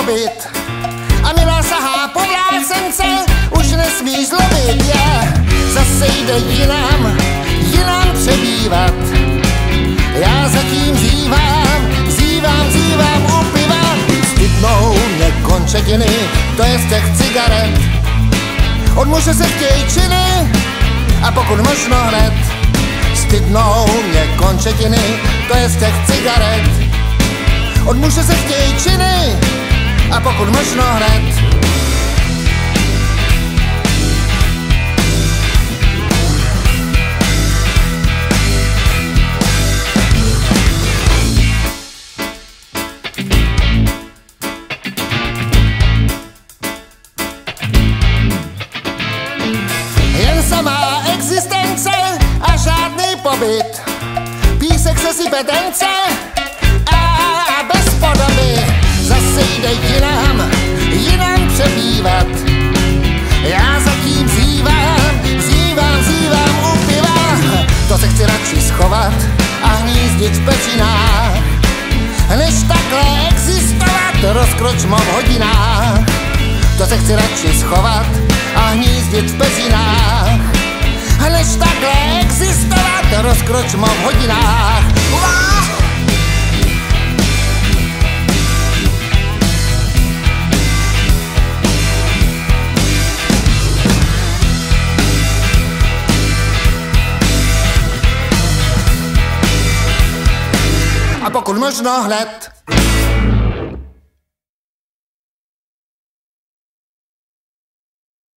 pobyt. A milá sahá po vlásence, už nesmí zlobit, zase jde jinam přebývat. Já zatím zívám u piva. Stydnou mě končetiny, to je z těch cigaret. Od muže se chtějí činy, a pokud možno hned. Stydnou mě končetiny, to je z těch cigaret. Od muže se chtějí činy, a pokud možno hned. Jen samá existence a žádný pobyt. Písek se sype tence a bez podoby. Zase jde jinam přebývat. Já zatím zívám u piva. To se chci radši schovat a hnízdit v peřinách, než takhle existovat rozkročmo v hodinách. To se chci radši schovat a hnízdit v peřinách, než takhle existovat rozkročmo v hodinách. A pokud možno hned.